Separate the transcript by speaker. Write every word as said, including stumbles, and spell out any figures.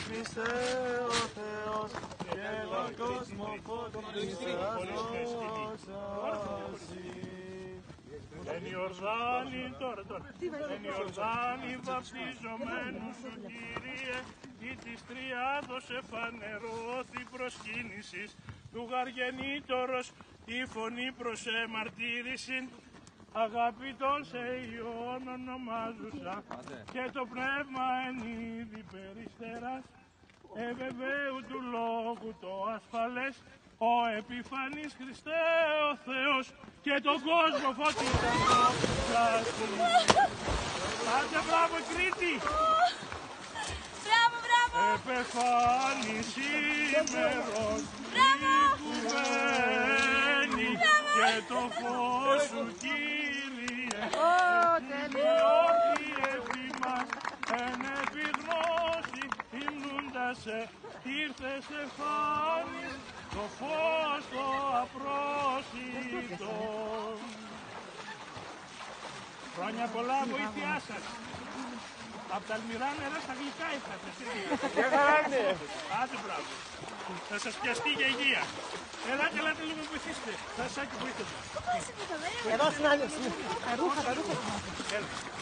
Speaker 1: Άφησε ο Θεός και τον κόσμο φωτίσας δώσασι.
Speaker 2: Εν Ιορδάνη, τώρα, τώρα. Εν Ιορδάνη βαπτιζομένου σου, Κύριε, ή της τριάδος εφανερώθη προσκύνησης, του γαργενήτωρος η φωνή προς εμαρτύρησιν, αγαπητόν σε Υιόν ονομάζουσα, και το πνεύμα εν είδη περιστεράς, ευεβαίου του λόγου το ασφαλές, ο επιφανής Χριστέ ο Θεός, και τον κόσμο φώτισαν δόξασι. Άντε μπράβο Κρήτη!
Speaker 3: Μπράβο, μπράβο!
Speaker 2: Επεφάνης ημερών κουβαίνει και το φως σου, Κύριε, επιδιώκει επί μας εν επιγνώση υμνούντας σε, ήρθες εφάνης το φως το απρόσιτο. Χρόνια πολλά, βοήθειά σας. Απ' τα αλμυρά νερά στα γλυκά ήρθατε.
Speaker 1: Ποια χαρά είναι.
Speaker 2: Άντε μπράβο. Θα σας πιαστεί για υγεία. Ελάτε, ελάτε λίγο βοηθήστε. Θα σας βοηθήσετε.
Speaker 1: Εδώ στην άλλη. Ρούχα, τα ρούχα.